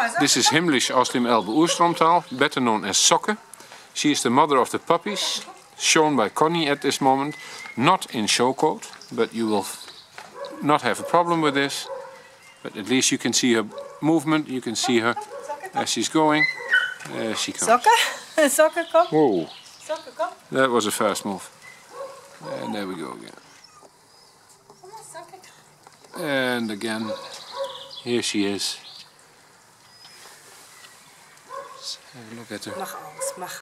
This is Himmlisch aus dem Elbe-Urstromtal, better known as Sokke. She is the mother of the puppies, shown by Connie at this moment. Not in showcoat, but you will not have a problem with this. But at least you can see her movement, you can see her as she's going. There she comes. Sokke? Sokke, kom. Whoa. Sokke, kom. That was a fast move. And there we go again. And again, here she is. Let's have a look at her. Mag alles, mag.